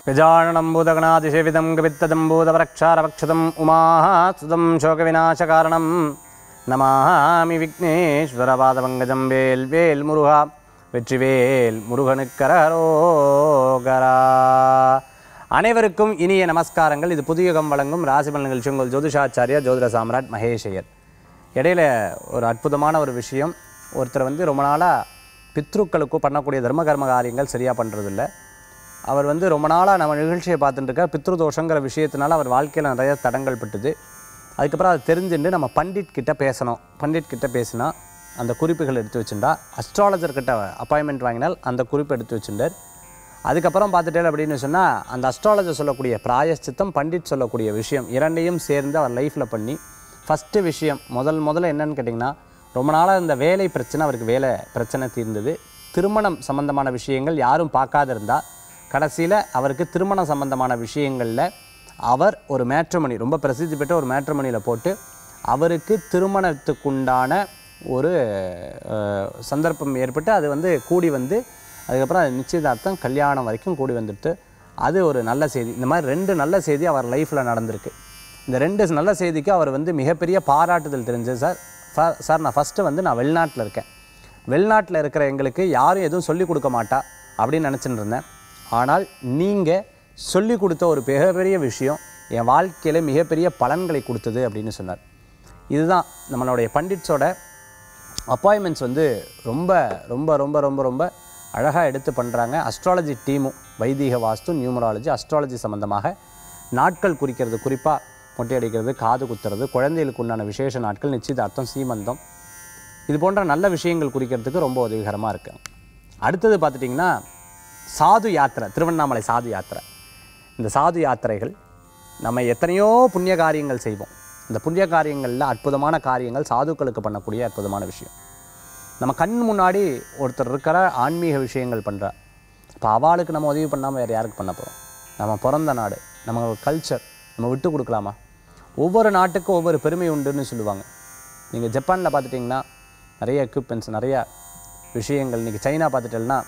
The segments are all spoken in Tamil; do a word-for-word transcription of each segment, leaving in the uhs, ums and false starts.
गजाननं भूतगणातिसेवितं कपित्तजम्बूतवरक्षारवक्षतं उमास्तुतं शोकविनाशकारणं नमामि विघ्नेश्वरपादपङ्कजं वेल् वेल् मुरुगा வெற்றிவேல் முருகனுக்கரோகரா. அனைவருக்கும் இனிய நமஸ்காரங்கள். இது புதியுகம் வழங்கும் ராசிபலன் நிகழ்ச்சி. உங்கள் ஜோதிஷாச்சாரியா ஜோதிட சாம்ராட் மகேஷ் ஐயர். இடையில ஒரு அற்புதமான ஒரு விஷயம். ஒருத்தர் வந்து ரொம்ப நாளாக பித்ருக்களுக்கும் பண்ணக்கூடிய தர்ம கர்ம காரியங்கள் சரியாக பண்ணுறதில்ல. அவர் வந்து ரொம்ப நாளாக நம்ம நிகழ்ச்சியை பார்த்துட்டு இருக்கார். பித்ரு தோஷங்கிற விஷயத்தினால அவர் வாழ்க்கையில் நிறைய தடங்கள் பட்டுது. அதுக்கப்புறம் அதை தெரிஞ்சுட்டு நம்ம பண்டிட் கிட்ட பேசணும். பண்டிட் கிட்ட பேசினா அந்த குறிப்புகள் எடுத்து வச்சுட்டா, அஸ்ட்ராலஜர்கிட்ட அப்பாயின்மெண்ட் வாங்கினால் அந்த குறிப்பு எடுத்து வச்சுட்டார். அதுக்கப்புறம் பார்த்துட்டேன் அப்படின்னு சொன்னால் அந்த அஸ்ட்ராலஜர் சொல்லக்கூடிய பிராயஷ்சித்தம், பண்டிட் சொல்லக்கூடிய விஷயம் இரண்டையும் சேர்ந்து அவர் லைஃப்பில் பண்ணி ஃபஸ்ட்டு விஷயம் முதல் முதல்ல என்னன்னு கேட்டிங்கன்னா, ரொம்ப நாளாக இந்த வேலை பிரச்சனை, அவருக்கு வேலை பிரச்சனை தீர்ந்தது. திருமணம் சம்பந்தமான விஷயங்கள் யாரும் பார்க்காத இருந்தால் கடைசியில் அவருக்கு திருமணம் சம்பந்தமான விஷயங்களில் அவர் ஒரு மேட்ரிமோனி, ரொம்ப பிரசித்தி பெற்ற ஒரு மேட்ரிமோனியில் போட்டு அவருக்கு திருமணத்துக்குண்டான ஒரு சந்தர்ப்பம் ஏற்பட்டு அது வந்து கூடி வந்து அதுக்கப்புறம் அது நிச்சயதார்த்தம் கல்யாணம் வரைக்கும் கூடி வந்துட்டு, அது ஒரு நல்ல செய்தி. இந்த மாதிரி ரெண்டு நல்ல செய்தி அவர் லைஃப்பில் நடந்திருக்கு. இந்த ரெண்டு நல்ல செய்திக்கு அவர் வந்து மிகப்பெரிய பாராட்டுதல் தெரிஞ்சது. சார் சார் நான் ஃபஸ்ட்டு வந்து நான் வெளிநாட்டில் இருக்கேன், வெளிநாட்டில் இருக்கிற எங்களுக்கு யாரும் எதுவும் சொல்லிக் கொடுக்க மாட்டா அப்படின்னு நினச்சிட்டு இருந்தேன். ஆனால் நீங்கள் சொல்லிக் கொடுத்த ஒரு மிகப்பெரிய விஷயம் என் வாழ்க்கையில் மிகப்பெரிய பலன்களை கொடுத்தது அப்படின்னு சொன்னார். இதுதான் நம்மளுடைய பண்டிட்ஸோட அப்பாயின்மெண்ட்ஸ் வந்து ரொம்ப ரொம்ப ரொம்ப ரொம்ப ரொம்ப அழகாக எடுத்து பண்ணுறாங்க. அஸ்ட்ராலஜி டீமும் வைதீக வாஸ்து, நியூமராலஜி, அஸ்ட்ராலஜி சம்மந்தமாக நாட்கள் குறிக்கிறது, குறிப்பாக மொட்டை அடிக்கிறது, காது குத்துறது, குழந்தைகளுக்கு உண்டான விசேஷ நாட்கள், நிச்சயதார்த்தம், சீமந்தம், இது போன்ற நல்ல விஷயங்கள் குறிக்கிறதுக்கு ரொம்ப உதவிகரமாக இருக்குது. அடுத்தது பார்த்துட்டிங்கன்னா சாது யாத்திரை, திருவண்ணாமலை சாது யாத்திரை. இந்த சாது யாத்திரைகள் நம்ம எத்தனையோ புண்ணிய காரியங்கள் செய்வோம். இந்த புண்ணிய காரியங்களில் அற்புதமான காரியங்கள் சாதுக்களுக்கு பண்ணக்கூடிய அற்புதமான விஷயம். நம்ம கண் முன்னாடி ஒருத்தர் இருக்கிற ஆன்மீக விஷயங்கள் பண்ணுறார். இப்போ அவளுக்கு நம்ம உதவி பண்ணாமல் வேறு யாருக்கு பண்ண போகிறோம்? நம்ம பிறந்த நாடு, நம்ம கல்ச்சர் நம்ம விட்டு கொடுக்கலாமா? ஒவ்வொரு நாட்டுக்கும் ஒவ்வொரு பெருமை உண்டுன்னு சொல்லுவாங்க. நீங்கள் ஜப்பானில் பார்த்துட்டிங்கன்னா நிறைய எக்யூப்மெண்ட்ஸ், நிறையா விஷயங்கள். இன்றைக்கி சைனா பார்த்துட்டேன்னா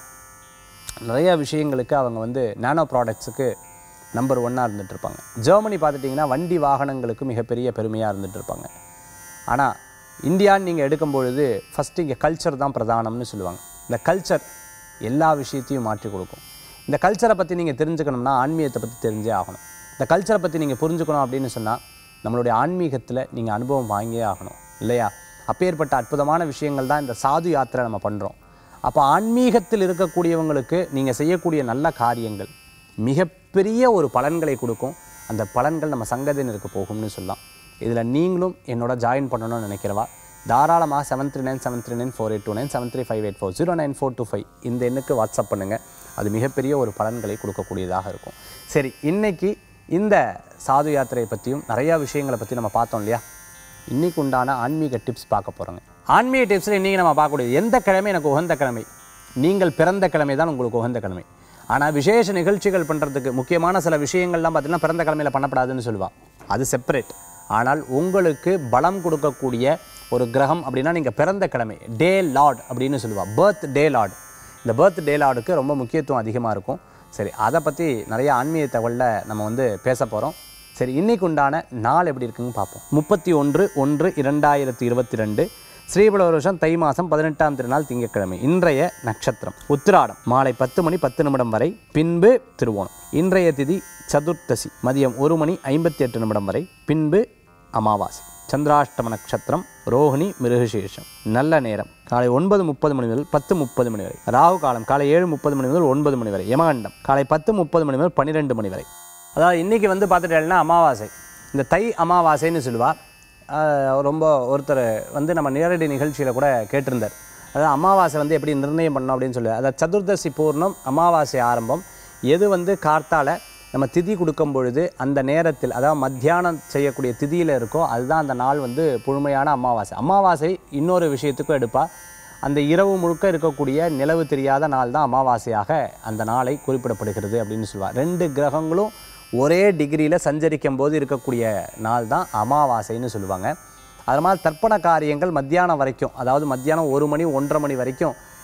நிறையா விஷயங்களுக்கு அவங்க வந்து நானோ ப்ராடக்ட்ஸுக்கு நம்பர் ஒன்னாக இருந்துகிட்ருப்பாங்க. ஜெர்மனி பார்த்துட்டிங்கன்னா வண்டி வாகனங்களுக்கு மிகப்பெரிய பெருமையாக இருந்துகிட்ருப்பாங்க. ஆனால் இந்தியான்னு நீங்கள் எடுக்கும்பொழுது ஃபஸ்ட்டு இங்கே கல்ச்சர் தான் பிரதானம்னு சொல்லுவாங்க. இந்த கல்ச்சர் எல்லா விஷயத்தையும் மாற்றி கொடுக்கும். இந்த கல்ச்சரை பற்றி நீங்கள் தெரிஞ்சுக்கணும்னா ஆன்மீகத்தை பற்றி தெரிஞ்சே ஆகணும். இந்த கல்ச்சரை பற்றி நீங்கள் புரிஞ்சுக்கணும் அப்படின்னு சொன்னால் நம்மளுடைய ஆன்மீகத்தில் நீங்கள் அனுபவம் வாங்கியே ஆகணும் இல்லையா? அப்பேற்பட்ட அற்புதமான விஷயங்கள் தான் இந்த சாது யாத்திரை நம்ம பண்ணுறோம். அப்போ ஆன்மீகத்தில் இருக்கக்கூடியவங்களுக்கு நீங்கள் செய்யக்கூடிய நல்ல காரியங்கள் மிகப்பெரிய ஒரு பலன்களை கொடுக்கும். அந்த பலன்கள் நம்ம சங்கதினருக்கு போகும்னு சொல்லலாம். இதில் நீங்களும் என்னோட ஜாயின் பண்ணணும்னு நினைக்கிறவா தாராளமாக seven three nine seven three nine four eight two nine seven three five eight four zero nine four two five இந்த எண்ணுக்கு வாட்ஸ்அப் பண்ணுங்கள். அது மிகப்பெரிய ஒரு பலன்களை கொடுக்கக்கூடியதாக இருக்கும். சரி, இன்றைக்கி இந்த சாது யாத்திரையை பற்றியும் நிறையா விஷயங்களை பற்றி நம்ம பார்த்தோம் இல்லையா? இன்றைக்கு உண்டான ஆன்மீக டிப்ஸ் பார்க்க போகிறோங்க. ஆன்மீக டிப்ஸில் இன்றைக்கி நம்ம பார்க்கக்கூடியது எந்த கிழமை எனக்கு உகந்த கிழமை? நீங்கள் பிறந்த கிழமை தான் உங்களுக்கு உகந்த கிழமை. ஆனால் விசேஷ நிகழ்ச்சிகள் பண்ணுறதுக்கு முக்கியமான சில விஷயங்கள்லாம் பார்த்திங்கன்னா பிறந்த கிழமையில் பண்ணப்படாதுன்னு சொல்லுவாள், அது செப்பரேட். ஆனால் உங்களுக்கு பலம் கொடுக்கக்கூடிய ஒரு கிரகம் அப்படின்னா நீங்கள் பிறந்த கிழமை, டே லார்ட் அப்படின்னு சொல்லுவாள், பர்த் டே லார்ட். இந்த பர்த் டே லார்டுக்கு ரொம்ப முக்கியத்துவம் அதிகமாக இருக்கும். சரி, அதை பற்றி நிறைய ஆன்மீக தகவலில் நம்ம வந்து பேச போகிறோம். சரி, இன்றைக்கு உண்டான நாள் எப்படி இருக்குன்னு பார்ப்போம். முப்பத்தி ஒன்று ஒன்று இரண்டாயிரத்தி இருபத்தி ரெண்டு ஸ்ரீபல வருஷம் தை மாதம் பதினெட்டாம் திருநாள் திங்கட்கிழமை. இன்றைய நட்சத்திரம் உத்திராடம், மாலை பத்து மணி பத்து நிமிடம் வரை, பின்பு திருவோணம். இன்றைய திதி சதுர்த்தசி, மதியம் ஒரு மணி ஐம்பத்தி எட்டு நிமிடம் வரை, பின்பு அமாவாசை. சந்திராஷ்டம நட்சத்திரம் ரோஹிணி மிருகசீர்ஷம். நல்ல நேரம் காலை ஒன்பது முப்பது மணி முதல் பத்து முப்பது மணி வரை. ராகு காலம் காலை ஏழு முப்பது மணி முதல் ஒன்பது மணி வரை. யமகண்டம் காலை பத்து முப்பது மணி முதல் பன்னிரெண்டு மணி வரை. அதாவது இன்றைக்கி வந்து பார்த்துட்டேன்னா அமாவாசை. இந்த தை அமாவாசைன்னு சொல்லுவாள். ரொம்ப ஒருத்தர் வந்து நம்ம நேரடி நிகழ்ச்சியில் கூட கேட்டிருந்தார். அதாவது அமாவாசை வந்து எப்படி நிர்ணயம் பண்ணோம் அப்படின்னு சொல்லி, அதாவது சதுர்தசி பூர்ணம், அமாவாசை ஆரம்பம். எது வந்து கார்த்தால நம்ம திதி கொடுக்கும் பொழுது அந்த நேரத்தில், அதாவது மத்தியானம் செய்யக்கூடிய திதியில் இருக்கோ அதுதான் அந்த நாள் வந்து முழுமையான அமாவாசை. அமாவாசை இன்னொரு விஷயத்துக்கும் எடுப்பா. அந்த இரவு முழுக்க இருக்கக்கூடிய நிலவு தெரியாத நாள் தான் அமாவாசையாக அந்த நாளை குறிப்பிடப்படுகிறது அப்படின்னு சொல்லுவாள். ரெண்டு கிரகங்களும் ஒரே டிகிரியில் சஞ்சரிக்கும் போது இருக்கக்கூடிய நாள் தான் அமாவாசைன்னு சொல்லுவாங்க. அது மாதிரி தர்ப்பண காரியங்கள் மத்தியானம் வரைக்கும், அதாவது மத்தியானம் ஒரு மணி ஒன்றரை மணி வரைக்கும்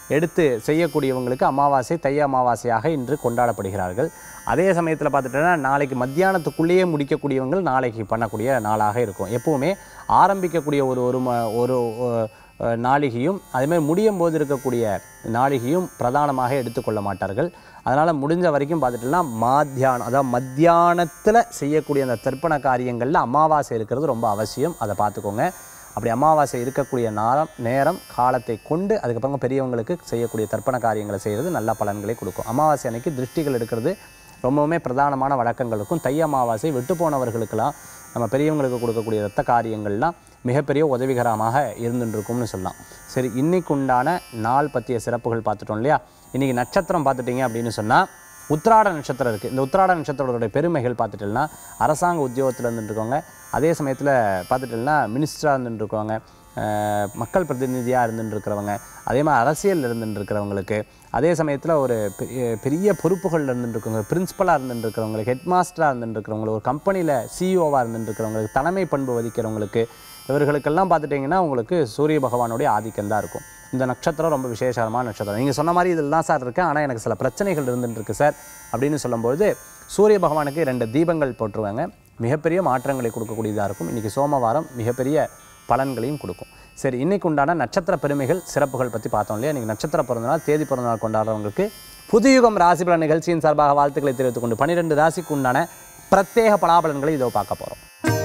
எடுத்து செய்யக்கூடியவங்களுக்கு அமாவாசை தை அமாவாசையாக இன்று கொண்டாடப்படுகிறார்கள். அதே சமயத்தில் பார்த்துட்டோன்னா நாளைக்கு மத்தியானத்துக்குள்ளேயே முடிக்கக்கூடியவங்க நாளைக்கு பண்ணக்கூடிய நாளாக இருக்கும். எப்போவுமே ஆரம்பிக்கக்கூடிய ஒரு ஒரு ஒரு நாளிகையும் அதேமாதிரி முடியும் போது இருக்கக்கூடிய நாளிகையும் பிரதானமாக எடுத்துக்கொள்ள மாட்டார்கள். அதனால் முடிஞ்ச வரைக்கும் பார்த்துட்டோம்னா மாத்தியானம், அதாவது மத்தியானத்தில் செய்யக்கூடிய அந்த தர்ப்பண காரியங்களில் அமாவாசை இருக்கிறது ரொம்ப அவசியம். அதை பார்த்துக்கோங்க. அப்படி அமாவாசை இருக்கக்கூடிய நேரம் நேரம் காலத்தை கொண்டு அதுக்கப்புறம் பெரியவங்களுக்கு செய்யக்கூடிய தர்ப்பண காரியங்களை செய்கிறது நல்ல பலன்களை கொடுக்கும். அமாவாசை அன்னைக்கு திருஷ்டிகள் எடுக்கிறது ரொம்பவுமே பிரதானமான வழக்கங்கள் இருக்கும். தை அமாவாசை விட்டு போனவர்களுக்கெல்லாம் நம்ம பெரியவங்களுக்கு கொடுக்கக்கூடிய இரத்த காரியங்கள்லாம் மிகப்பெரிய உதவிகரமாக இருந்துருக்கும்னு சொல்லலாம். சரி, இன்றைக்கு உண்டான நாள் பற்றிய சிறப்புகள் பார்த்துட்டோம் இல்லையா? இன்றைக்கி நட்சத்திரம் பார்த்துட்டிங்க அப்படின்னு சொன்னால் உத்திராட நட்சத்திரம் இருக்குது. இந்த உத்திராட நட்சத்திரத்தோடைய பெருமைகள் பார்த்துட்டோம்னா அரசாங்க உத்தியோகத்தில் இருந்துருக்கவங்க, அதே சமயத்தில் பார்த்துட்டோம்னா மினிஸ்டராக இருந்துருக்கவங்க, மக்கள் பிரதிநிதியாக இருந்துருக்கிறவங்க, அதே மாதிரி அரசியல் இருந்துருக்கிறவங்களுக்கு, அதே சமயத்தில் ஒரு பெரிய பொறுப்புகளில் இருந்துருக்கவங்க, பிரின்ஸிபலாக இருந்துருக்கிறவங்களுக்கு, ஹெட் மாஸ்டராக இருந்துருக்கிறவங்களுக்கு, ஒரு கம்பெனியில் சிஇஓவாக இருந்துருக்கிறவங்களுக்கு, தலைமை பண்பு வகிக்கிறவங்களுக்கு, இவர்களுக்கெல்லாம் பார்த்துட்டிங்கன்னா உங்களுக்கு சூரிய பகவானுடைய ஆதிக்கம் தான் இருக்கும். இந்த நட்சத்திரம் ரொம்ப விசேஷமான நட்சத்திரம். நீங்கள் சொன்ன மாதிரி இதில் தான் சார் இருக்குது, ஆனால் எனக்கு சில பிரச்சனைகள் இருந்துருக்கு சார் அப்படின்னு சொல்லும்போது சூரிய பகவானுக்கு ரெண்டு தீபங்கள் போட்டுருவாங்க. மிகப்பெரிய மாற்றங்களை கொடுக்கக்கூடியதாக இருக்கும். இன்றைக்கி சோமவாரம் மிகப்பெரிய பலன்களையும் கொடுக்கும். சரி, இன்றைக்கு உண்டான நட்சத்திர பெருமைகள் சிறப்புகள் பற்றி பார்த்தோம் இல்லையா? இன்றைக்கி நட்சத்திர பிறந்தநாள் தேதி பிறந்தநாள் கொண்டாடுறவங்களுக்கு புதுயுகம் ராசி பலன் நிகழ்ச்சியின் சார்பாக வாழ்த்துக்களை தெரிவித்துக் கொண்டு பன்னிரெண்டு ராசிக்கு உண்டான பிரத்யேக பலாபலன்களை இதோ பார்க்க போகிறோம்.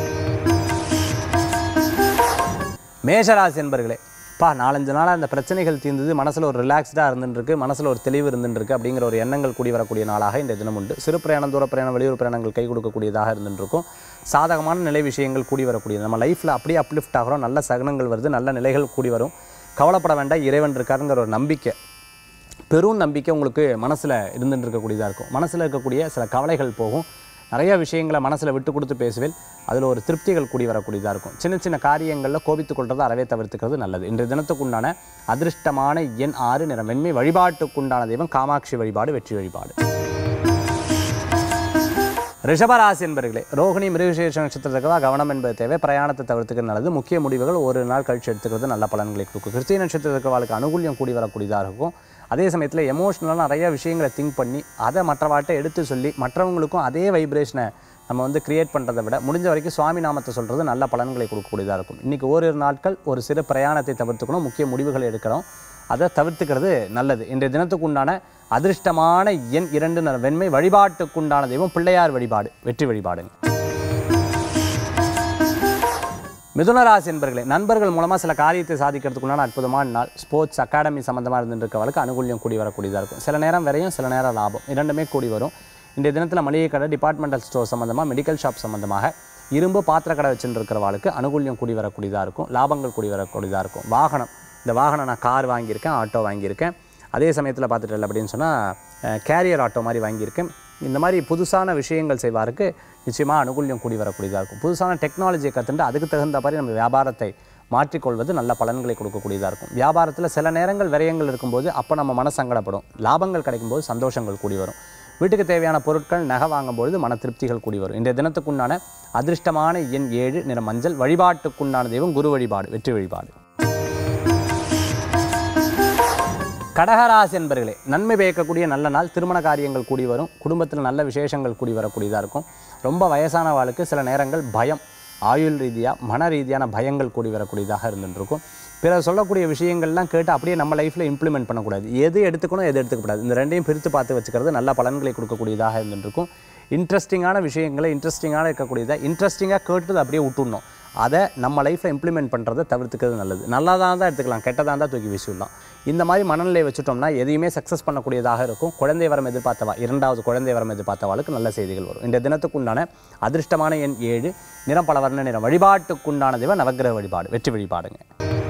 மேஷராசி என்பர்களே, பா நாலஞ்சு நாளாக அந்த பிரச்சனைகள் தீர்ந்தது, மனசில் ஒரு ரிலாக்ஸ்டாக இருந்துருக்கு, மனசில் ஒரு தெளிவு இருந்துருக்கு அப்படிங்கிற ஒரு எண்ணங்கள் கூடி வரக்கூடிய நாளாக இந்த தினம் உண்டு. சிறு பிரயாணம், தூர பிரயாணம், வெளியூர் பிரயாணங்கள் கை கொடுக்கக்கூடியதாக இருந்துருக்கும். சாதகமான நிலை விஷயங்கள் கூடி வரக்கூடியது. நம்ம லைஃப்பில் அப்படியே அப்லிஃப்ட் ஆகிறோம், நல்ல சகனங்கள் வருது, நல்ல நிலைகள் கூடி வரும். கவலைப்பட வேண்டாம், இறைவன் இருக்காருங்கிற ஒரு நம்பிக்கை, பெரும் நம்பிக்கை உங்களுக்கு மனசில் இருந்துட்டு இருக்கக்கூடியதாக இருக்கும். மனசில் இருக்கக்கூடிய சில கவலைகள் போகும். நிறைய விஷயங்களை மனசில் விட்டு கொடுத்து பேசுவேன், அதில் ஒரு திருப்திகள் கூடி வரக்கூடியதாக இருக்கும். சின்ன சின்ன காரியங்களில் கோபித்து கொள்றதை அறவே தவிர்த்துக்கிறது நல்லது. இன்றைய தினத்துக்குண்டான அதிர்ஷ்டமான எண் ஆறு, நிறம் வெண்மை. வழிபாட்டுக்குண்டான தெய்வம் காமாட்சி வழிபாடு, வெற்றி வழிபாடு. ரிஷபராசி என்பர்களே, ரோகிணி மிருகசீரிஷ நட்சத்திரத்துக்கு கவனம் என்பது தேவை. பிரயாணத்தை தவிர்த்துக்கிறது நல்லது. முக்கிய முடிவுகள் ஒரு நாள் கழிச்சு எடுத்துக்கிறது நல்ல பலன்களை கொடுக்கும். கிருத்திகை நட்சத்திரத்துக்கு வாழ்க்கை அனுகூல்யம் கூடி வரக்கூடியதாக இருக்கும். அதே சமயத்தில் எமோஷ்னலாக நிறைய விஷயங்களை திங்க் பண்ணி அதை மற்றவாட்டை எடுத்து சொல்லி மற்றவங்களுக்கும் அதே வைப்ரேஷனை நம்ம வந்து கிரியேட் பண்ணுறதை விட முடிஞ்ச வரைக்கும் சுவாமி நாமத்தை சொல்கிறது நல்ல பலன்களை கொடுக்கக்கூடியதாக இருக்கும். இன்றைக்கி ஓரிரு நாட்கள் ஒரு சிறு பிரயாணத்தை தவிர்த்துக்கணும், முக்கிய முடிவுகளை எடுக்கணும், அதை தவிர்த்துக்கிறது நல்லது. இன்றைய தினத்துக்கு உண்டான அதிர்ஷ்டமான எண் இரண்டு, நிறம் வெண்மை. வழிபாட்டுக்குண்டான தெய்வம் பிள்ளையார் வழிபாடு, வெற்றி வழிபாடுங்க. மிதுனராசி என்பர்களே, நண்பர்கள் மூலமாக சில காரியத்தை சாதிக்கிறதுக்குண்டான அற்புதமான நாள். ஸ்போர்ட்ஸ் அகாடமி சம்மந்தமாக இருந்துருக்கவளுக்கு அனுகூல்யம் கூடி வரக்கூடியதாக இருக்கும். சில நேரம் விரையும், சில நேரம் லாபம், இரண்டுமே கூடி வரும். இன்றைய தினத்தில் மளிகை கடை, டிபார்ட்மெண்டல் ஸ்டோர் சம்மந்தமாக, மெடிக்கல் ஷாப் சம்மந்தமாக, இரும்பு பாத்திர கடை வச்சுட்டு இருக்கிறவாளுக்கு அனுகூல்யம் கூடி வரக்கூடியதாக இருக்கும். லாபங்கள் கூடி வரக்கூடியதாக இருக்கும். வாகனம், இந்த வாகனம் நான் கார் வாங்கியிருக்கேன், ஆட்டோ வாங்கியிருக்கேன், அதே சமயத்தில் பார்த்துட்டு அப்படின்னு சொன்னால் கேரியர் ஆட்டோ மாதிரி வாங்கியிருக்கேன். இந்த மாதிரி புதுசான விஷயங்கள் செய்வாருக்கு நிச்சயமாக அனுகூல்யம் கூடி வரக்கூடியதாக இருக்கும். புதுசான டெக்னாலஜியை கற்றுண்டு அதுக்கு தகுந்த மாதிரி நம்ம வியாபாரத்தை மாற்றிக்கொள்வது நல்ல பலன்களை கொடுக்கக்கூடியதாக இருக்கும். வியாபாரத்தில் சில நேரங்கள் விரயங்கள் இருக்கும்போது அப்போ நம்ம மன சங்கடப்படும். லாபங்கள் கிடைக்கும்போது சந்தோஷங்கள் கூடி வரும். வீட்டுக்கு தேவையான பொருட்கள் நகை வாங்கும்பொழுது மன திருப்திகள் கூடி வரும். இன்றைய தினத்துக்குண்டான அதிர்ஷ்டமான எண் ஏழு, நிறம் மஞ்சள். வழிபாட்டுக்குண்டான தெய்வம் குரு வழிபாடு, வெற்றி வழிபாடு. கடகராசி என்பர்களே, நன்மை பயக்கக்கூடிய நல்ல நாள். திருமண காரியங்கள் கூடி வரும். குடும்பத்தில் நல்ல விசேஷங்கள் கூடி வரக்கூடியதாக இருக்கும். ரொம்ப வயசான வாழ்க்கை சில நேரங்கள் பயம், ஆயுள் ரீதியாக மன ரீதியான பயங்கள் கூடி வரக்கூடியதாக இருந்துருக்கும். பிறர் சொல்லக்கூடிய விஷயங்கள்லாம் கேட்டு அப்படியே நம்ம லைஃப்பில் இம்ப்ளிமெண்ட் பண்ணக்கூடாது. எது எடுத்துக்கணும், எது எடுத்துக்கூடாது, இந்த ரெண்டையும் பிரித்து பார்த்து வச்சுக்கிறது நல்ல பலன்களை கொடுக்கக்கூடியதாக இருந்துருக்கும். இன்ட்ரெஸ்டிங்கான விஷயங்களை இன்ட்ரெஸ்டிங்கான இருக்கக்கூடியதாக இன்ட்ரெஸ்டிங்காக கேட்டு அப்படியே விட்டுடணும். அதை நம்ம லைஃப்பில் இம்ப்ளிமெண்ட் பண்ணுறதை தவிர்த்துக்கிறது நல்லது. நல்லா தான் தான் எடுத்துக்கலாம், கெட்டதாக தான் தூக்கி வீசிடலாம். இந்த மாதிரி மனநிலை வச்சுட்டோம்னா எதையுமே சக்ஸஸ் பண்ணக்கூடியதாக இருக்கும். குழந்தை வரம் எதிர்பார்த்தவா, இரண்டாவது குழந்தை வரம் எதிர்பார்த்தவாளுக்கு நல்ல செய்திகள் வரும். இந்த தினத்துக்குண்டான அதிர்ஷ்டமான எண் ஏழு, நிறம் பல வர்ண நிறம். வழிபாட்டுக்குண்டான தெய்வம் நவக்கிரக வழிபாடு, வெற்றி வழிபாடுங்க.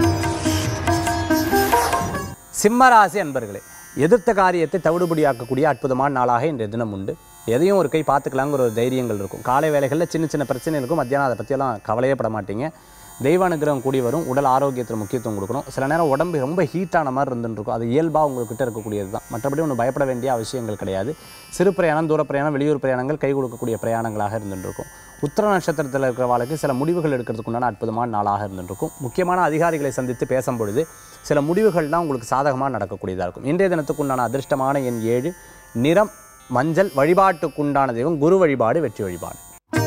சிம்மராசி அன்பர்களே, எதிர்த்த காரியத்தை தவிடுபடியாக்கக்கூடிய அற்புதமான நாளாக இன்றைய தினம் உண்டு. எதையும் ஒரு கை பார்த்துக்கலாங்கிற ஒரு தைரியங்கள் இருக்கும். காலை வேளைகளில் சின்ன சின்ன பிரச்சனை இருக்கும், மத்தியானம் அதை பற்றியெல்லாம் கவலையே பட மாட்டீங்க. தெய்வ அனுகிரகம் கூடி வரும். உடல் ஆரோக்கியத்தில் முக்கியத்துவம் கொடுக்கணும். சில நேரம் உடம்பு ரொம்ப ஹீட்டான மாதிரி இருந்துருக்கும், அது இயல்பாக உங்கள்கிட்ட இருக்கக்கூடியது தான். மற்றபடி ஒன்று பயப்பட வேண்டிய அவசியங்கள் கிடையாது. சிறு பிரயாணம், தூர பிரயாணம், வெளியூர் பிரயாணங்கள் கை கொடுக்கக்கூடிய பிரயாணங்களாக இருந்துருக்கும். உத்திர நட்சத்திரத்தில் இருக்கிறவாளுக்கு சில முடிவுகள் எடுக்கிறதுக்குண்டான அற்புதமான நாளாக இருந்துருக்கும். முக்கியமான அதிகாரிகளை சந்தித்து பேசும்பொழுது சில முடிவுகள்லாம் உங்களுக்கு சாதகமாக நடக்கக்கூடியதாக இருக்கும். இன்றைய தினத்துக்குண்டான அதிர்ஷ்டமான எண் ஏழு, நிறம் மஞ்சள், வழிபாட்டுக்குண்டான தெய்வம் குரு வழிபாடு, வெற்றி வழிபாடு.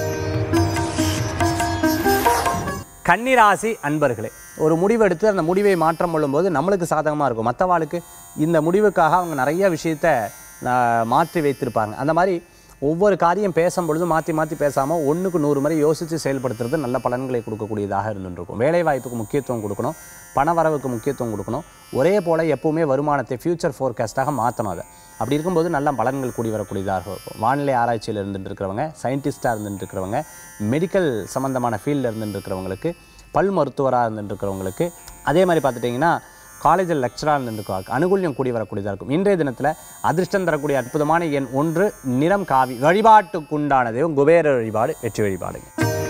கன்னிராசி அன்பர்களே, ஒரு முடிவு எடுத்து அந்த முடிவை மாற்றம் கொள்ளும்போது நம்மளுக்கு சாதகமாக இருக்கும். மற்றவாளுக்கு இந்த முடிவுக்காக அவங்க நிறைய விஷயத்தை மாற்றி வைத்திருப்பாங்க. அந்த மாதிரி ஒவ்வொரு காரியம் பேசும்பொழுது மாற்றி மாற்றி பேசாமல் ஒன்றுக்கு நூறு முறை யோசித்து செயல்படுத்துறது நல்ல பலன்களை கொடுக்கக்கூடியதாக இருந்துருக்கும். வேலைவாய்ப்புக்கு முக்கியத்துவம் கொடுக்கணும், பண வரவுக்கு முக்கியத்துவம் கொடுக்கணும். ஒரே போல் எப்போவுமே வருமானத்தை ஃப்யூச்சர் ஃபோர்காஸ்ட்டாக மாற்றணும். அதை அப்படி இருக்கும்போது நல்ல பலன்கள் கூடி வரக்கூடியதாக இருக்கும். வானிலை ஆராய்ச்சியில் இருந்துட்டு இருக்கிறவங்க, சயின்டிஸ்ட்டாக இருந்துட்டு இருக்கிறவங்க, மெடிக்கல் சம்மந்தமான ஃபீல்டில் இருந்துட்டு இருக்கிறவங்களுக்கு, பல் மருத்துவராக இருந்துட்டு இருக்கிறவங்களுக்கு, அதே மாதிரி பார்த்துட்டிங்கன்னா காலேஜில் லெக்சராக இருந்துருக்காங்க அனுகூல்யம் கூடி வரக்கூடியதாக இருக்கும். இன்றைய தினத்தில் அதிர்ஷ்டம் தரக்கூடிய அற்புதமான எண் ஒன்று, நிறம் காவி, வழிபாட்டுக்குண்டானதையும் குபேர வழிபாடு, வெற்றி வழிபாடுங்க.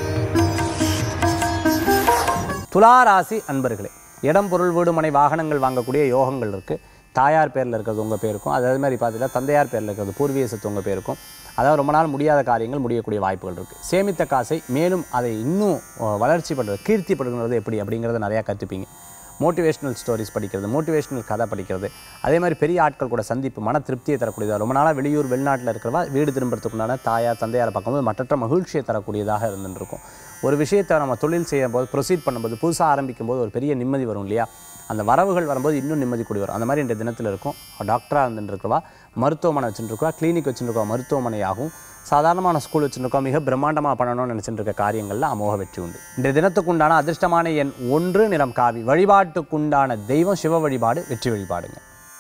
துளாராசி அன்பர்களே, இடம் பொருள் வீடு மனை வாகனங்கள் வாங்கக்கூடிய யோகங்கள் இருக்குது. தாயார் பேரில் இருக்கிறது உங்கள் பேருக்கும், அதே மாதிரி பார்த்தீங்கன்னா தந்தையார் பேரில் இருக்கிறது பூர்வீக சொத்து உங்கள் பேருக்கும். அதாவது ரொம்ப நாள் முடியாத காரியங்கள் முடியக்கூடிய வாய்ப்புகள் இருக்குது. சேமித்த காசை மேலும் அதை இன்னும் வளர்ச்சி பண்ணுறது, கீர்த்தி படுகிறது எப்படி அப்படிங்கிறத நிறையா கற்றுப்பீங்க. மோட்டிவேஷ்னல் ஸ்டோரிஸ் படிக்கிறது, மோட்டிவேஷ்னல் கதை படிக்கிறது, அதே மாதிரி பெரிய ஆட்கள் கூட சந்திப்பு மன திருப்தியை தரக்கூடியதாக. ரொம்ப நாளாக வெளியூர் வெளிநாட்டில் இருக்கிறவா வீடு திரும்புறதுக்குண்டான தாயார் தந்தையாரை பார்க்கும்போது மற்றற்ற மகிழ்ச்சியை தரக்கூடியதாக இருந்துருக்கும். ஒரு விஷயத்தை நம்ம தொழில் செய்யும் போது, ப்ரொசீட் பண்ணும்போது, புதுசாக ஆரம்பிக்கும் போது ஒரு பெரிய நிம்மதி வரும் இல்லையா? அந்த வரவுகள் வரும்போது இன்னும் நிம்மதி கூடி வரும். அந்த மாதிரி இந்த தினத்தில் இருக்கும். டாக்டராக இருந்துட்டு இருக்கிறவா, மருத்துவமனை வச்சுருக்கா, கிளினிக் வச்சுருக்கா, மருத்துவமனையாகும், சாதாரணமான ஸ்கூல் வச்சுருக்கோம், மிக பிரம்மாண்டமாக பண்ணணும்னு நினச்சிட்டு இருக்க காரியங்களில் அமோக வெற்றி உண்டு. இந்த தினத்துக்குண்டான அதிர்ஷ்டமான எண் ஒன்று, நிறம் காவி, வழிபாட்டுக்குண்டான தெய்வம் சிவ வழிபாடு, வெற்றி வழிபாடுங்க.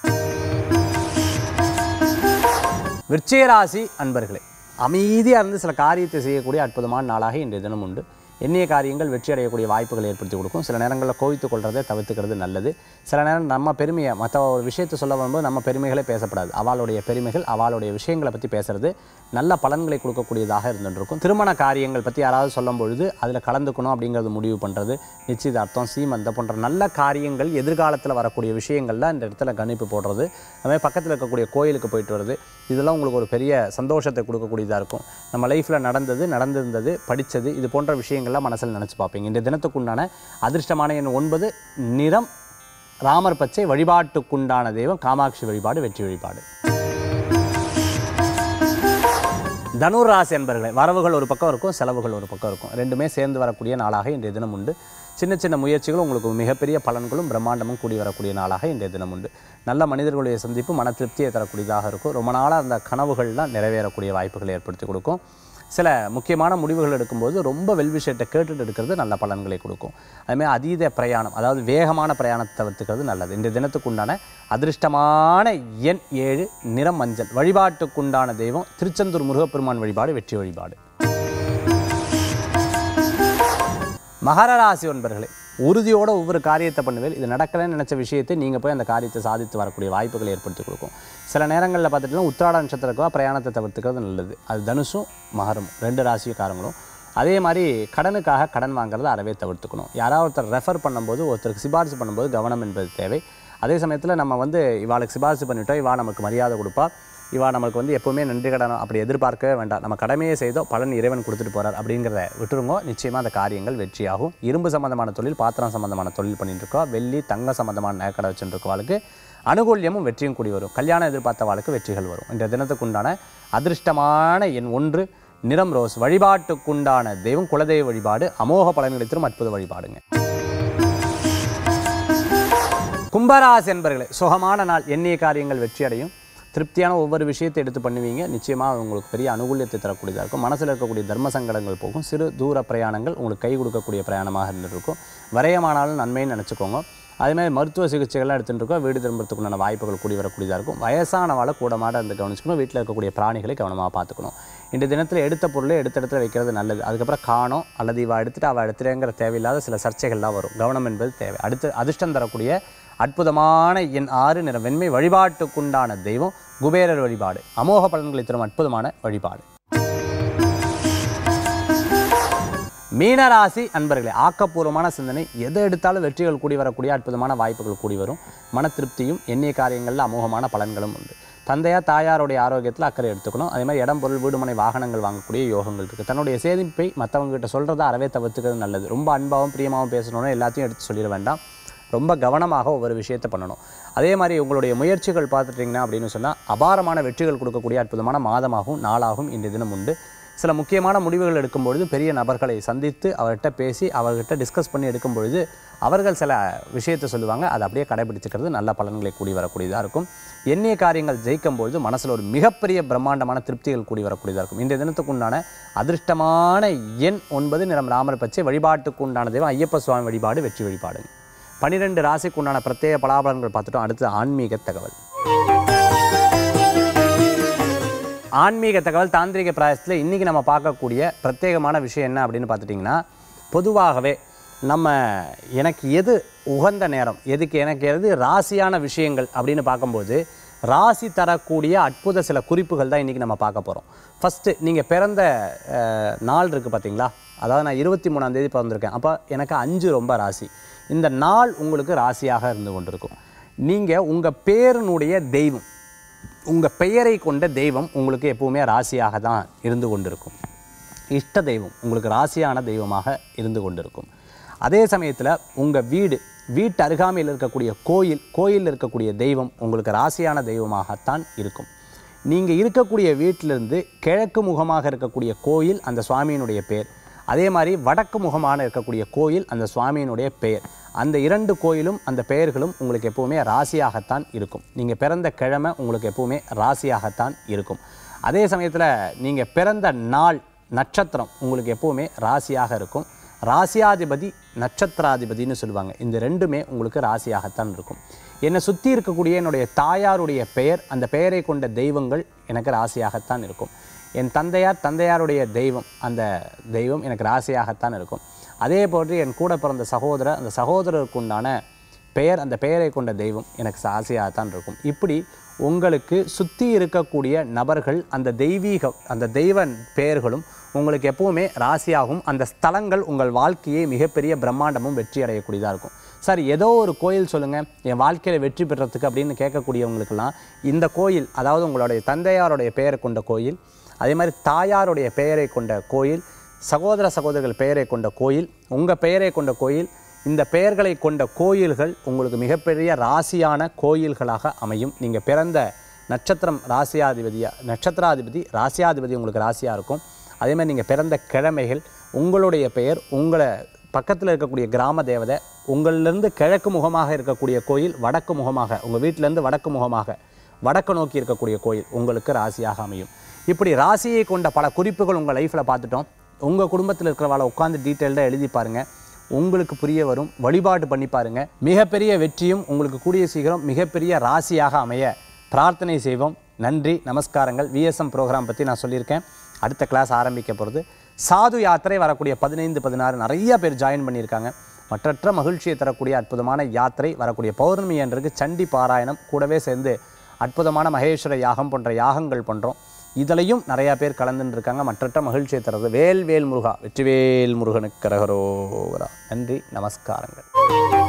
விருச்சிகராசி அன்பர்களே, அமைதியாக இருந்து சில காரியத்தை செய்யக்கூடிய அற்புதமான நாளாக இன்றைய தினம் உண்டு. எண்ணிய காரியங்கள் வெற்றி அடையக்கூடிய வாய்ப்புகள் ஏற்படுத்தி கொடுக்கும். சில நேரங்களில் கோவித்து கொள்றதை தவிர்த்துக்கிறது நல்லது. சில நேரம் நம்ம பெருமையை மற்ற ஒரு விஷயத்தை சொல்ல வரும்போது நம்ம பெருமைகளே பேசப்படாது. அவளுடைய பெருமைகள், அவளுடைய விஷயங்களை பற்றி பேசுறது நல்ல பலன்களை கொடுக்கக்கூடியதாக இருந்துருக்கும். திருமண காரியங்கள் பற்றி யாராவது சொல்லும் பொழுது அதில் கலந்துக்கணும் அப்படிங்கிறது முடிவு பண்ணுறது, நிச்சயதார்த்தம், சீமந்தம் போன்ற நல்ல காரியங்கள் எதிர்காலத்தில் வரக்கூடிய விஷயங்கள்லாம் இந்த இடத்துல கணிப்பு போடுறது, அதுமாதிரி பக்கத்தில் இருக்கக்கூடிய கோயிலுக்கு போயிட்டு வருது, இதெல்லாம் உங்களுக்கு ஒரு பெரிய சந்தோஷத்தை கொடுக்கக்கூடியதாக இருக்கும். நம்ம லைஃப்பில் நடந்தது, நடந்திருந்தது, படித்தது, இது போன்ற விஷயங்கள்லாம் மனசில் நினச்சி பார்ப்பீங்க. இந்த தினத்துக்குண்டான அதிர்ஷ்டமான எண் ஒன்பது, நிறம் ராமர் பச்சை, வழிபாட்டுக்குண்டான தெய்வம் காமாட்சி வழிபாடு, வெற்றி வழிபாடு. தனுர் ராசி என்பர்களே, வரவுகள் ஒரு பக்கம் இருக்கும், செலவுகள் ஒரு பக்கம் இருக்கும். ரெண்டுமே சேர்ந்து வரக்கூடிய நாளாக இன்றைய தினம் உண்டு. சின்ன சின்ன முயற்சிகளும் உங்களுக்கு மிகப்பெரிய பலன்களும் பிரம்மாண்டமும் கூடி வரக்கூடிய நாளாக இன்றைய தினம் உண்டு. நல்ல மனிதர்களுடைய சந்திப்பு மன திருப்தியை தரக்கூடியதாக இருக்கும். ரொம்ப நாளாக அந்த கனவுகள்லாம் நிறைவேறக்கூடிய வாய்ப்புகளை ஏற்படுத்தி கொடுக்கும். சில முக்கியமான முடிவுகள் எடுக்கும்போது ரொம்ப வெல்விஷயத்தை கேட்டுட்டு எடுக்கிறது நல்ல பலன்களை கொடுக்கும். அதுமாதிரி அதீத பிரயாணம், அதாவது வேகமான பிரயாணத்தை தவிர்த்துக்கிறது நல்லது. இந்த தினத்துக்குண்டான அதிர்ஷ்டமான எண் ஏழு, நிறம் மஞ்சள், வழிபாட்டுக்குண்டான தெய்வம் திருச்செந்தூர் முருகப்பெருமான் வழிபாடு, வெற்றி வழிபாடு. மகர ராசி என்பர்களே, உறுதியோட ஒவ்வொரு காரியத்தை பண்ணுவேன். இது நடக்கலைன்னு நினச்ச விஷயத்தை நீங்கள் போய் அந்த காரியத்தை சாதித்து வரக்கூடிய வாய்ப்புகளை ஏற்படுத்தி கொடுக்கும். சில நேரங்களில் பார்த்துட்டிங்கன்னா உத்திராட நட்சத்திரக்கா பிரயாணத்தை தவிர்த்துக்கிறது நல்லது. அது தனுசும் மகரமும் ரெண்டு ராசிக்காரங்களும். அதே மாதிரி கடனுக்காக கடன் வாங்குறத அறவே தவிர்த்துக்கணும். யாராவது ஒருத்தர் ரெஃபர் பண்ணும்போது, ஒருத்தருக்கு சிபாரிசு பண்ணும்போது கவனம் என்பது தேவை. அதே சமயத்தில் நம்ம வந்து இவாளுக்கு சிபாரிசு பண்ணிவிட்டோம், இவா நமக்கு மரியாதை கொடுப்பா, இவா நமக்கு வந்து எப்போவுமே நன்றி கடனும் அப்படி எதிர்பார்க்கவே வேண்டாம். நம்ம கடமையை செய்தோ பலன் இறைவன் கொடுத்துட்டு போகிறார் அப்படிங்கிறத விட்டுருங்கோ. நிச்சயமாக அந்த காரியங்கள் வெற்றியாகும். இரும்பு சம்மந்தமான தொழில், பாத்திரம் சம்மந்தமான தொழில் பண்ணிட்டு இருக்கோம், வெள்ளி தங்க சம்மந்தமான நகைக்கடை வச்சுட்டு இருக்கவாளுக்கு அனுகூல்யமும் வெற்றியும் கூடி வரும். கல்யாணம் எதிர்பார்த்தவாளுக்கு வெற்றிகள் வரும். இந்த தினத்துக்குண்டான அதிர்ஷ்டமான எண் ஒன்று, நிறம் ரோஸ், வழிபாட்டுக்குண்டான தெய்வம் குலதெய்வ வழிபாடு, அமோக பலன்களை தரும் அற்புத வழிபாடுங்க. கும்பராசி என்பர்களே, சுகமான நாள், எண்ணிய காரியங்கள் வெற்றி அடையும். திருப்தியான ஒவ்வொரு விஷயத்தை எடுத்து பண்ணுவீங்க. நிச்சயமாக உங்களுக்கு பெரிய அனுகூல்யத்தை தரக்கூடியதாக இருக்கும். மனசில் இருக்கக்கூடிய தர்ம சங்கடங்கள் போகும். சிறு தூர பிரயாணங்கள் உங்களுக்கு கை கொடுக்கக்கூடிய பிரயாணமாக இருந்துருக்கும். வரையமானாலும் நன்மைன்னு நினச்சிக்கோங்க. அதேமாதிரி மருத்துவ சிகிச்சைகள்லாம் எடுத்துகிட்டு இருக்கோம். வீடு திரும்புறதுக்குண்டான வாய்ப்புகள் கூடி வரக்கூடியதாக இருக்கும். வயசானவாளை கூடமாட இருந்து கவனிச்சுக்கணும். வீட்டில் இருக்கக்கூடிய பிராணிகளை கவனமாக பார்த்துக்கணும். இந்த தினத்தில் எடுத்த பொருளை எடுத்த இடத்துல வைக்கிறது நல்லது. அதுக்கப்புறம் காணோம் அல்லது இவள் எடுத்துகிட்டு அவள் எடுத்துகிற தேவையில்லாத சில சர்ச்சைகள்லாம் வரும். கவனம் என்பது தேவை. அடுத்து அதிர்ஷ்டம் தரக்கூடிய அற்புதமான எண் ஆறு, நிறம் வெண்மை, வழிபாட்டுக்குண்டான தெய்வம் குபேரர் வழிபாடு, அமோக பலன்களை தரும் அற்புதமான வழிபாடு. மீனராசி அன்பர்களே, ஆக்கப்பூர்வமான சிந்தனை, எதை எடுத்தாலும் வெற்றிகள் கூடி வரக்கூடிய அற்புதமான வாய்ப்புகள் கூடி வரும். மன திருப்தியும் எண்ணிய காரியங்களில் அமோகமான பலன்களும் உண்டு. தந்தையார் தாயாருடைய ஆரோக்கியத்தில் அக்கறை எடுத்துக்கணும். அதே மாதிரி இடம் பொருள் வீடுமனை வாகனங்கள் வாங்கக்கூடிய யோகங்கள் இருக்குது. தன்னுடைய சேமிப்பை மற்றவங்ககிட்ட சொல்கிறத அறவே தவிர்த்துக்கிறது நல்லது. ரொம்ப அன்பாகவும் பிரியமாகவும் பேசணும்னு எல்லாத்தையும் எடுத்து சொல்லிட வேண்டாம். ரொம்ப கவனமாக ஒவ்வொரு விஷயத்தை பண்ணணும். அதே மாதிரி உங்களுடைய முயற்சிகள் பார்த்துட்டிங்கன்னா அப்படின்னு சொன்னால் அபாரமான வெற்றிகள் கொடுக்கக்கூடிய அற்புதமான மாதமாகவும் நாளாகவும் இன்றைய தினம் உண்டு. சில முக்கியமான முடிவுகள் எடுக்கும்பொழுது பெரிய நபர்களை சந்தித்து அவர்கிட்ட பேசி அவர்கிட்ட டிஸ்கஸ் பண்ணி எடுக்கும் பொழுது அவர்கள் சில விஷயத்தை சொல்லுவாங்க. அதை அப்படியே கடைபிடிச்சுக்கிறது நல்ல பலன்களை கூடி வரக்கூடியதாக இருக்கும். எண்ணிய காரியங்கள் ஜெயிக்கும் பொழுது மனசில் ஒரு மிகப்பெரிய பிரம்மாண்டமான திருப்திகள் கூடி வரக்கூடியதாக இருக்கும். இன்றைய தினத்துக்கு உண்டான அதிர்ஷ்டமான எண் ஒன்பது, நிறம் ராமர் பச்சை. வழிபாட்டுக்கு உண்டான தெய்வம் ஐயப்ப சுவாமி வழிபாடு, வெற்றி வழிபாடு. பன்னிரெண்டு ராசிக்கு உண்டான பிரத்யேக பலாபலன்கள் பார்த்துட்டோம். அடுத்து ஆன்மீக தகவல். ஆன்மீக தகவல் தாந்திரிக பிராயசத்தில் இன்றைக்கி நம்ம பார்க்கக்கூடிய பிரத்யேகமான விஷயம் என்ன அப்படின்னு பார்த்துட்டிங்கன்னா, பொதுவாகவே நம்ம எனக்கு எது உகந்த நேரம், எதுக்கு எனக்கு எது ராசியான விஷயங்கள் அப்படின்னு பார்க்கும்போது ராசி தரக்கூடிய அற்புத சில குறிப்புகள் தான் இன்றைக்கி நம்ம பார்க்க போகிறோம். ஃபஸ்ட்டு நீங்கள் பிறந்த நாள் இருக்குது பார்த்தீங்களா, அதாவது நான் இருபத்தி மூணாம் தேதி பிறந்திருக்கேன். அப்போ எனக்கு அஞ்சு ரொம்ப ராசி. இந்த நாள் உங்களுக்கு ராசியாக இருந்து கொண்டிருக்கும். நீங்கள் உங்கள் பேரினுடைய தெய்வம், உங்கள் பெயரை கொண்ட தெய்வம் உங்களுக்கு எப்பவுமே ராசியாக தான் இருந்து கொண்டிருக்கும். இஷ்ட தெய்வம் உங்களுக்கு ராசியான தெய்வமாக இருந்து கொண்டிருக்கும். அதே சமயத்தில் உங்கள் வீடு, வீட்டு அருகாமையில் இருக்கக்கூடிய கோயில், கோயிலில் இருக்கக்கூடிய தெய்வம் உங்களுக்கு ராசியான தெய்வமாகத்தான் இருக்கும். நீங்கள் இருக்கக்கூடிய வீட்டிலிருந்து கிழக்கு முகமாக இருக்கக்கூடிய கோயில் அந்த சுவாமியினுடைய பேர். அதே மாதிரி வடக்கு முகமான இருக்கக்கூடிய கோயில் அந்த சுவாமியினுடைய பெயர். அந்த இரண்டு கோயிலும் அந்த பெயர்களும் உங்களுக்கு எப்போவுமே ராசியாகத்தான் இருக்கும். நீங்கள் பிறந்த கிழமை உங்களுக்கு எப்போவுமே ராசியாகத்தான் இருக்கும். அதே சமயத்தில் நீங்கள் பிறந்த நாள், நட்சத்திரம் உங்களுக்கு எப்போவுமே ராசியாக இருக்கும். ராசியாதிபதி நட்சத்திராதிபதினு சொல்லுவாங்க. இந்த ரெண்டுமே உங்களுக்கு ராசியாகத்தான் இருக்கும். என்னை சுற்றி இருக்கக்கூடிய என்னுடைய தாயாருடைய பெயர், அந்த பெயரை கொண்ட தெய்வங்கள் எனக்கு ராசியாகத்தான் இருக்கும். என் தந்தையார், தந்தையாருடைய தெய்வம், அந்த தெய்வம் எனக்கு ராசியாகத்தான் இருக்கும். அதே போன்று என் கூட பிறந்த சகோதரர், அந்த சகோதரருக்கு உண்டான பெயர், அந்த பெயரை கொண்ட தெய்வம் எனக்கு ராசியாகத்தான் இருக்கும். இப்படி உங்களுக்கு சுற்றி இருக்கக்கூடிய நபர்கள், அந்த தெய்வீக அந்த தெய்வ பெயர்களும் உங்களுக்கு எப்போவுமே ராசியாகவும், அந்த ஸ்தலங்கள் உங்கள் வாழ்க்கையை மிகப்பெரிய பிரம்மாண்டமும் வெற்றி அடையக்கூடியதாக இருக்கும். சார் ஏதோ ஒரு கோயில் சொல்லுங்கள் என் வாழ்க்கையில் வெற்றி பெறத்துக்கு அப்படின்னு கேட்கக்கூடியவங்களுக்கெல்லாம் இந்த கோயில், அதாவது உங்களுடைய தந்தையாருடைய பெயரை கொண்ட கோயில், அதே மாதிரி தாயாருடைய பெயரை கொண்ட கோயில், சகோதர சகோதரிகள் பெயரை கொண்ட கோயில், உங்கள் பெயரை கொண்ட கோயில், இந்த பெயர்களை கொண்ட கோயில்கள் உங்களுக்கு மிகப்பெரிய ராசியான கோயில்களாக அமையும். நீங்கள் பிறந்த நட்சத்திரம் ராசியாதிபதியாக, நட்சத்திராதிபதி ராசியாதிபதி உங்களுக்கு ராசியாக இருக்கும். அதே மாதிரி நீங்கள் பிறந்த கிழமைகள், உங்களுடைய பெயர், உங்களை பக்கத்தில் இருக்கக்கூடிய கிராம தேவதை, உங்களிலிருந்து கிழக்கு முகமாக இருக்கக்கூடிய கோயில், வடக்கு முகமாக உங்கள் வீட்டிலேருந்து வடக்கு முகமாக வடக்கு நோக்கி இருக்கக்கூடிய கோயில் உங்களுக்கு ராசியாக அமையும். இப்படி ராசியை கொண்ட பல குறிப்புகள் உங்கள் லைஃப்பில் பார்த்துட்டோம். உங்கள் குடும்பத்தில் இருக்கிறவளை உட்காந்து டீட்டெயில்டாக எழுதி பாருங்கள், உங்களுக்கு புரிய வரும். வழிபாடு பண்ணி பாருங்கள். மிகப்பெரிய வெற்றியும் உங்களுக்கு கூடிய சீக்கிரம் மிகப்பெரிய ராசியாக அமைய பிரார்த்தனை செய்வோம். நன்றி, நமஸ்காரங்கள். விஎஸ்எம் ப்ரோக்ராம் பற்றி நான் சொல்லியிருக்கேன். அடுத்த கிளாஸ் ஆரம்பிக்க போகிறது. சாது யாத்திரை வரக்கூடிய பதினைந்து பதினாறு நிறைய பேர் ஜாயின் பண்ணியிருக்காங்க. மற்றற்ற மகிழ்ச்சியை தரக்கூடிய அற்புதமான யாத்திரை வரக்கூடிய பௌர்ணமி என்றுக்கு சண்டி பாராயணம், கூடவே சேர்ந்து அற்புதமான மகேஸ்வர யாகம் போன்ற யாகங்கள் பண்ணுறோம். இதிலையும் நிறையா பேர் கலந்துன்னு இருக்காங்க. மற்றற்ற மகிழ்ச்சியை தர்றது. வேல் வேல் முருகா, வெற்றிவேல் முருகனுக்கு கரகரோகரா. நன்றி, நமஸ்காரங்கள்.